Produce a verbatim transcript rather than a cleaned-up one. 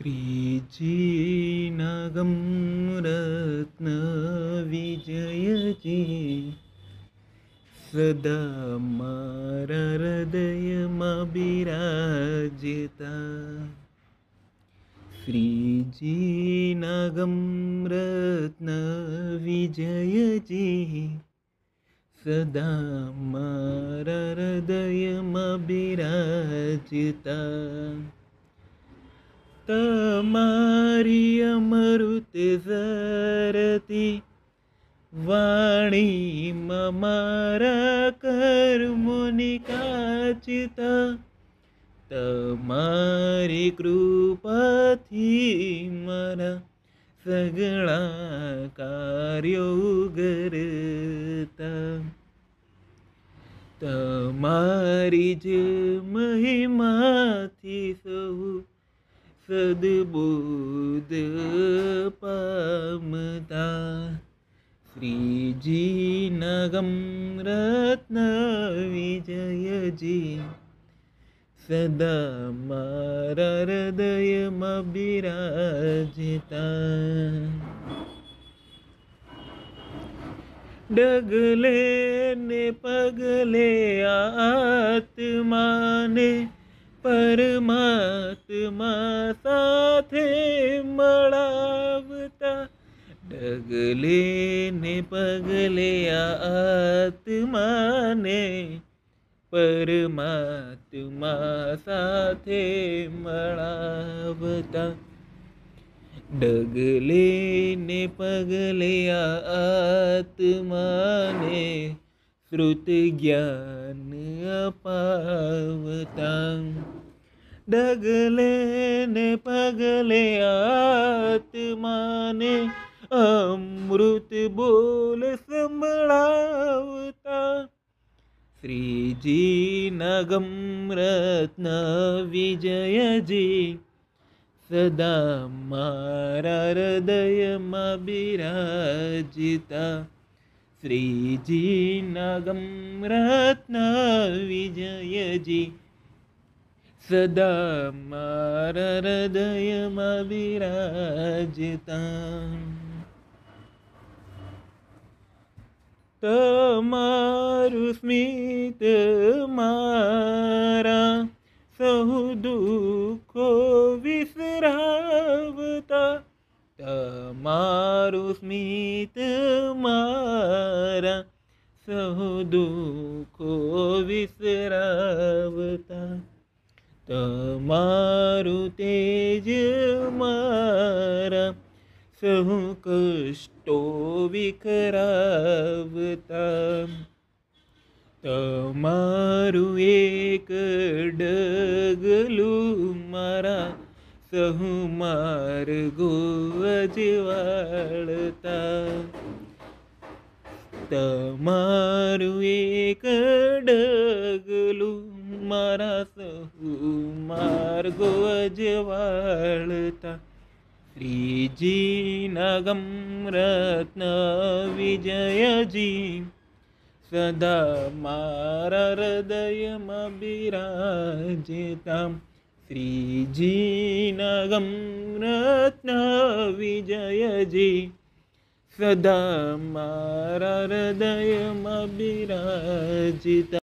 શ્રીજીનગમ રત્ન વિજયજી સદા મારા હૃદયમાં બિરાજતા. શ્રીજીનગમ રત્ન વિજયજી સદા મારા હૃદયમાં બિરાજતા. તમારી અમૃત ઝરતી વાણીમાં મારા કર્મોની કાચતા. તમારી કૃપાથી મારા સગળા કાર્યો ઉગરતા. તમારી જ મહિમાથી સૌ સદબોધ પામતા. શ્રીજીનગમ રત્ન વિજયજી સદા મારા હૃદયમાં બિરાજતા. ડગલે ને પગલે આત્માને પરમાત્મા સાથે મળાવતા. ડગલે ને પગલે આત્માને પરમાત્મા સાથે મળાવતા. ડગલે ને પગલે આત્માને શ્રુત જ્ઞાન અપાવતા. ડગલે ને પગલે આત્માને અમૃત બોલ સંભળાવતા. શ્રીજીનગમ રત્ન વિજયજી સદા મારા હૃદયમાં બિરાજતા. શ્રીજીનગમ રત્ન વિજયજી સદા મારા હૃદયમાં બિરાજતા. તમારું સ્મિત મારા સહુ દુઃખો વિસરાવતા. તમારું સ્મિત મારા સહુ દુઃખો વિસરાવતા. તમારું તેજ મારા સહુ કષ્ટો વિખરાવતા. તમારું એક ડગલું મારા સહુ માર્ગો અજવાળતા. તમારું એક ડગલું મારા સહુ માર્ગો અજવાળતા. શ્રીજીનગમ રત્ન વિજયજી સદા મારા હૃદયમાં બિરાજતા. શ્રીજીનગમ રત્ન વિજયજી સદા મારા હૃદયમાં બિરાજતા.